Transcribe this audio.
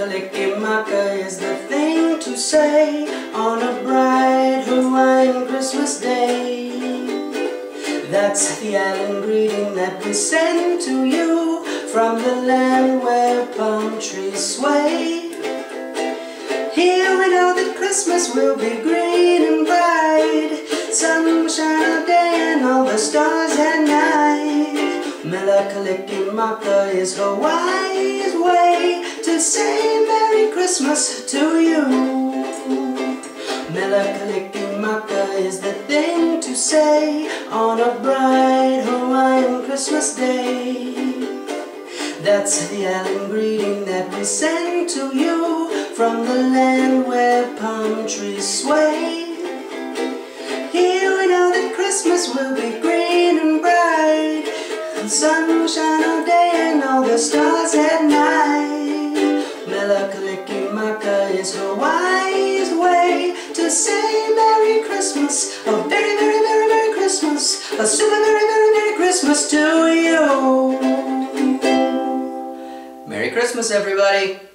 Mele-kalikimaka is the thing to say on a bright Hawaiian Christmas day. That's the island greeting that we send to you from the land where palm trees sway. Here we know that Christmas will be green and bright, sun will shine all day and all the stars at night. Mele-kalikimaka is Hawaii's way to say Merry Christmas to you. Mele-kalikimaka is the thing to say on a bright Hawaiian Christmas day. That's the island greeting that we send to you from the land where palm trees sway. Here we know that Christmas will be green and bright, the sun will shine all day and all the stars at night. Mele-kalikimaka is Hawaii's way to say Merry Christmas, a very, very, very, Merry Christmas, a super, very, very, Merry Christmas to you. Merry Christmas, everybody!